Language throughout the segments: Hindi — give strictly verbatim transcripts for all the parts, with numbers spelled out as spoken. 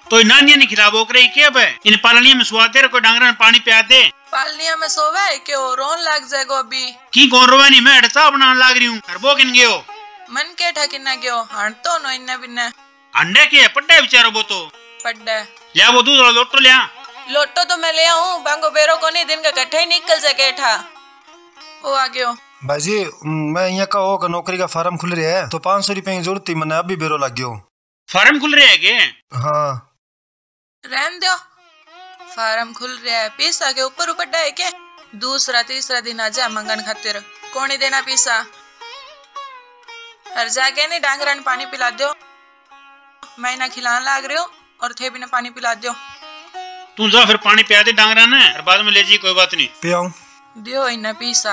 तो नानिया नहीं खिलाब हो रही क्या बे? इन पालनिया में सुआ दे कोई डांगरा में पानी पिया दे। पालनिया में सोवे है क्यों रोन लग जाएगा अभी की कौन रोवा नहीं मैं अड़ता बनाने लाग रही हूँ वो किन गयो मन के ठकिना गयो हण तो नो इन्ने बिन्ने अंडे के पड्डे बेचारो वो तो पड्डे लिया वो दूध वाला लोटो लिया लोटो तो मैं ले आऊं बांगो बेरो को नहीं दिन का कट्ठा ही निकल सके ठा वो आ गयो भाईजी मैं यहाँ का हो नौकरी का फार्म खुल रहा है तो पाँच सौ रुपए की जरूरत थी मैंने अभी बेरो लग गयो फार्म खुल रहे है के हाँ रहन दो फार्म खुल रहा है पैसा के ऊपर ऊपर है के दूसरा तीसरा दिन आजा मंगन खातिर कौन ही देना पैसा हर जाके नहीं डांगरा ने पानी पिला दो मैं ना खिलाने लाग रही हूँ और थे भी ना पानी पिला दो तू जा फिर पानी पिया दे डांगरा ने और बाद में ले जी कोई बात नहीं पियाऊं दियो इन्ना पैसा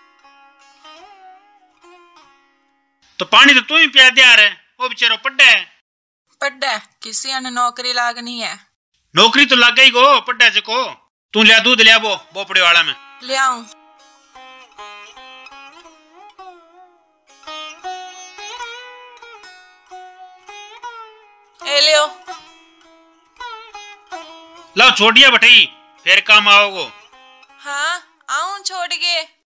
तो पानी तो तू ही पिया दे यार वो बेचारो पड्डा है पड्डा किसी ने नौकरी लागनी है नौकरी तो लग गई गो पड्डा से को तू लिया दूध लिया वो बोपड़े वाला में ले आऊं ए लियो ला छोड़िया बटाई फिर काम आओगो हाँ आऊं छोड़ के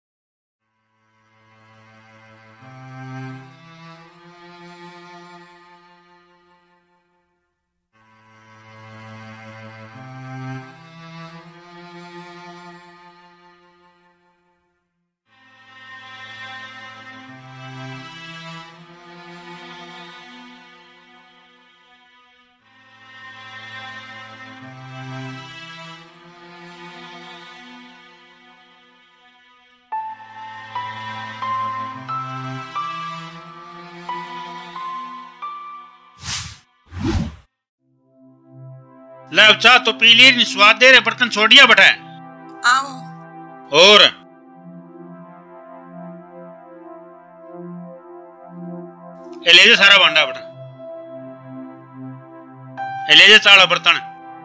ले चाह तो पी ली स्वाद दे रहे बर्तन छोड़िया बटा आऊं और ए ले जा सारा भांडा बटा ए ले जा चाला बर्तन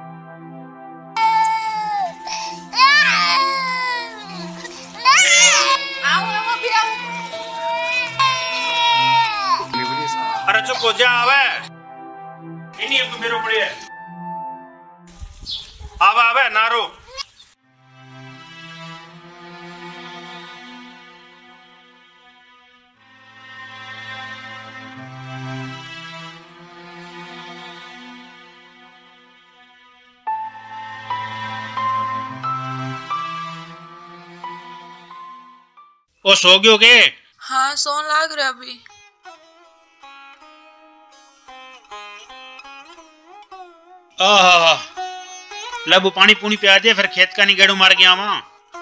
अरे चुप हो जा आवे इन्हीं को मेरो पड़े आवा आवे नारो ओ सो गयो के हाँ सोन लाग रहा अभी आहा लबू पानी पूनी पिया दे फिर खेत का नहीं गेड़ू मार गया वहां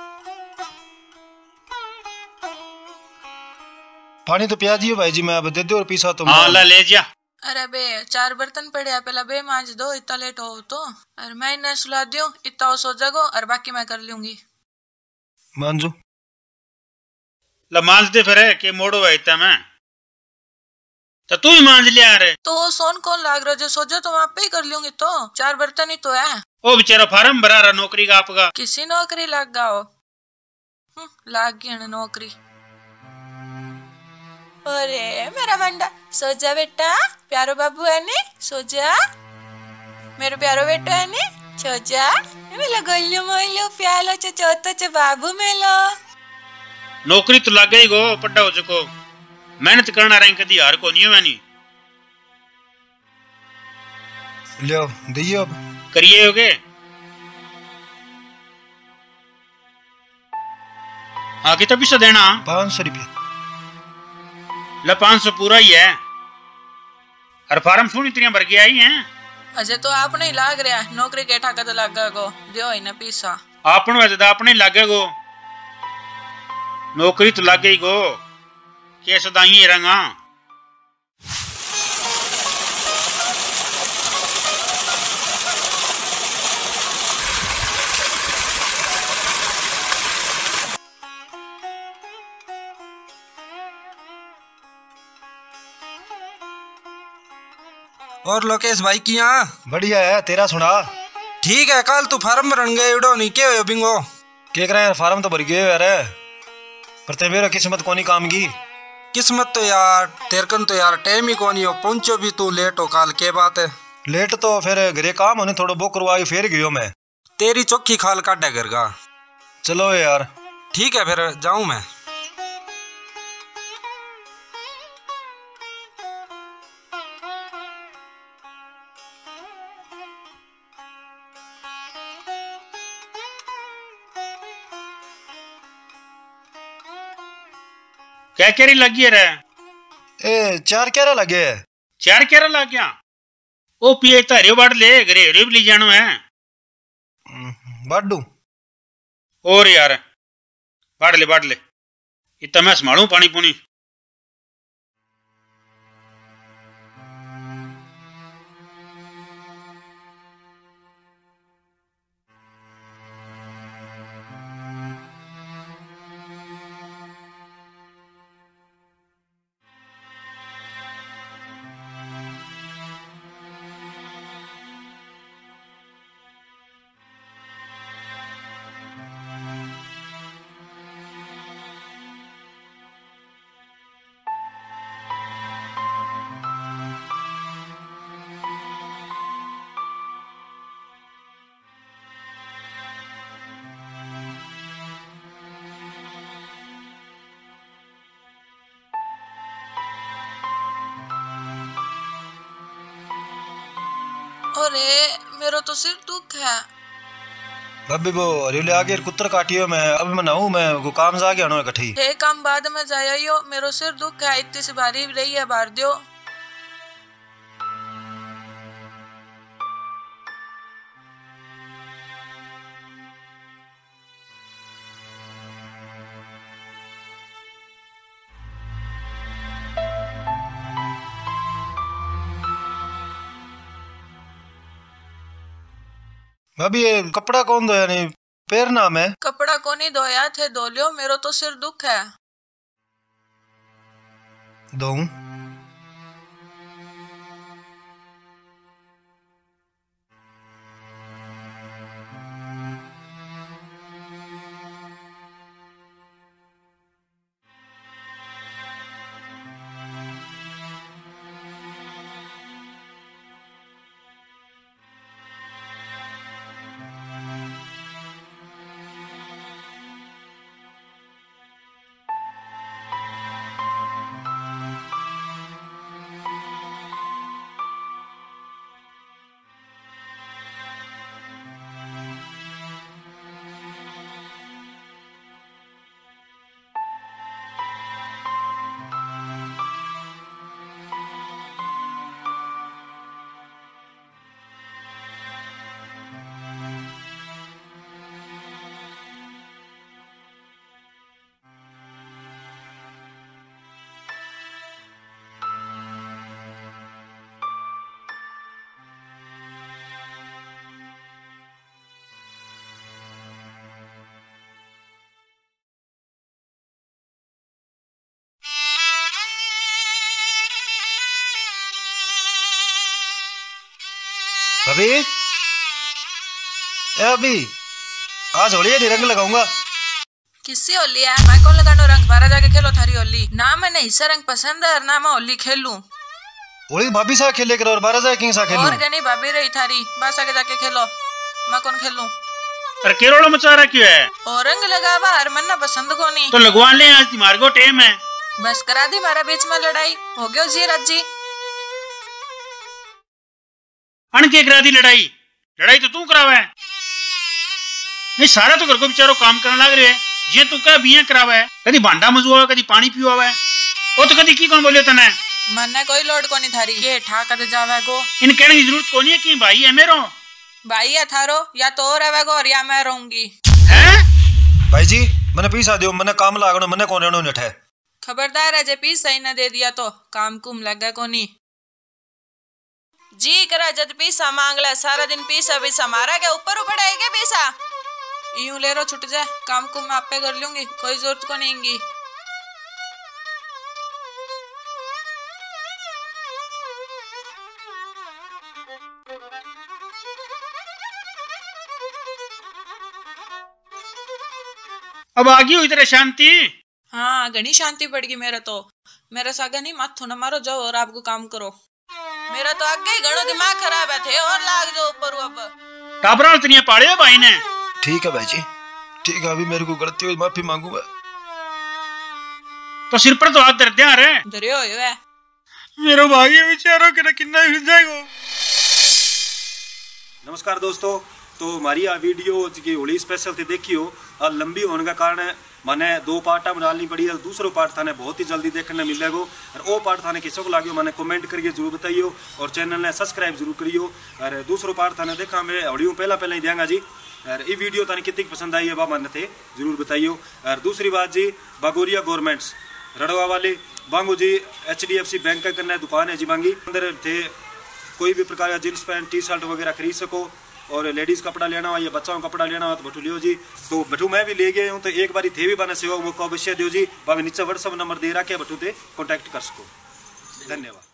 पानी तो पिया दियो भाई जी मैं अब दे दो और पीसा तो हाँ ला ले जा अरे बे चार बर्तन पड़े हैं पहला बे मांज दो इतना लेट हो तो और मैं इन्हें सुला दियो इतना सो जागो और बाकी मैं कर लूंगी मांजो ला मांज दे फिर के मोड़ो है इतना मैं तो तू ही मांज लिया रे तो वो सोन कौन लाग रहा जो सोचो तो वहाँ पे ही कर लूंगी तो चार बर्तन ही तो है ओ बेचारा फार्म भरा रहा नौकरी का आपका किसी नौकरी लग गया हो लाग गई नौकरी अरे मेरा मंडा सो जा बेटा प्यारो बाबू है नी सो जा मेरे प्यारो बेटा है नी सो जा मेलो गोल्लू मोइलो प्यालो च चोतो च बाबू मेलो नौकरी तो लग गई गो पड्डा हो चुको मेहनत करना रही कदी हार को नहीं है नहीं लियो दियो अब करिए होगे हाँ कितना पैसा देना पाँच सौ रुपये ला पाँच सौ पूरा ही है हर फार्म सुनी इतनी भर के आई हैं अजय तो आपने ही लाग रहा नौकरी के ठा कद लग गो दियो ही ना पैसा आपने वैसे आपने लागे गो नौकरी तो लग गई गो के सदाई रंगा और लोकेश भाई की यहाँ बढ़िया है तेरा सुना ठीक है कल तू फार्म भरन गए उड़ो नहीं के हो बिंगो के करे यार फार्म तो भर गए यार पर ते मेरा किस्मत कोनी काम की किस्मत तो यार तेरकन तो यार टाइम ही कोनी हो पहुंचो भी तू लेट हो काल के बात है लेट तो फिर घरे काम होने थोड़ा बो करवाई फिर गयो मैं। तेरी चौखी खाल काटा घर का। चलो यार ठीक है फिर जाऊं मैं। क्या कैरी लगी है रे? ए चार क्यारा लगे है। चार कैरा लग गया। ओ पिए तारियो बाड़ ले घरे हरे भी ले जानो है। बाडू और यार बाड़ ले बाड़ ले। इतना मैं संभालू पानी पुनी। अरे मेरा तो सिर दुख है। भाभी वो हरिले आगे कुतर काटियो मैं अब मैं नहाऊं मैं को काम जा गया नो इकट्ठी। हे काम बाद में जायो मेरो सिर दुख है इतनी सी भारी रही है बार दियो। भाभी ये कपड़ा कौन धोया नहीं पैरना में। कपड़ा को नहीं धोया थे धो लियो मेरो तो सिर दुख है। धोऊं भाभी ए अभी आज होली है रंग लगाऊंगा। किससे होली है? मैं कौन लगानो रंग? बाहर जाके खेलो थारी होली। ना मैंने हिस्सा रंग पसंद है और ना मैं होली खेलूं। होली भाभी सा खेले करो और बारह जाए किंग सा खेलूं। और गनी भाभी रही थारी बस आगे जाके खेलो मैं कौन खेलूं। अरे केरोड़ो मचा रहा क्यों है? और रंग लगावा हर मन ना पसंद को नहीं। तो लगवा ले आज तुम्हारे को टेम है। बस करा दी मारा बीच में लड़ाई हो गयो जी राजी। अण के करा दी लड़ाई? लड़ाई तो तू करावा है। नहीं सारा तो घर को बेचारो काम करने लग रहे है। ये तू क्या बिया करावा है? कदी भांडा मजुआ कदी पानी पियो है। वो तो कदी की कौन बोलियो तने? मन्ने कोई लोड को नहीं थारी के ठा कर जावे को। इन कहने की जरूरत कोनी है कि भाई है मेरो। भाई है थारो या तो और रहेगो और या मैं रहूंगी। हैं? भाई जी मने पैसा दियो मने काम लागनो मने कोन रहनो नेठे। खबरदार है जे पैसा ही न दे दिया तो काम कुम लगा कोनी। जी करा जद पैसा मांगला सारा दिन पैसा पैसा मारा के ऊपर उड़ाएगा पैसा। यूं ले रो छुट जा काम कुम मैं आपे कर लूंगी कोई जरूरत को नहीं। अब आ गई हुई तेरे शांति? हाँ घनी शांति पड़ गई मेरा तो। मेरा सागा नहीं माथो न मारो जाओ और आपको काम करो। मेरा तो आगे ही घणो दिमाग खराब है थे और लाग जाओ ऊपर अब टाबरा इतनी पाले भाई ने। ठीक है भाई जी, ठीक है, अभी मेरे को गलती हुई माफी मांगूंगा। तो सिर पर तो हाथ दर्द आ रहे धरियो होयो है मेरो भाई बेचारो के कितना हिल जाएगा। नमस्कार दोस्तों, तो हमारी आ वीडियो की होली स्पेशल थी देखियो, और लंबी होने का कारण मैंने दो पार्टा में डालनी पड़ी है। दूसरो पार्ट थाने बहुत ही जल्दी देखने मिलेगा, और वो पार्ट थाने किसको को लागियो मैंने कमेंट करके जरूर बताइयो, और चैनल ने सब्सक्राइब जरूर करियो। और दूसरो पार्ट थाने देखा मैं ऑडियो पहला पहला ही देंगा जी, और ये वीडियो थाने कितनी पसंद आई है वह मैंने थे जरूर बताइयो। और दूसरी बात जी, बागोरिया गवर्नमेंट्स रड़वा वाले बांगू जी H D F C bank का करना दुकान है जी बांगी, अंदर थे कोई भी प्रकार का जींस पैंट टी शर्ट वगैरह खरीद सको, और लेडीज कपड़ा लेना हो या बच्चों का कपड़ा लेना हो तो बटू लियो जी। तो बटू मैं भी ले गया हूँ, तो एक बारी थे भी बने सेवा मौका अवश्य दियो जी। बाकी नीचे व्हाट्सअप नंबर दे रहा के बटू थे कॉन्टैक्ट कर सको। धन्यवाद।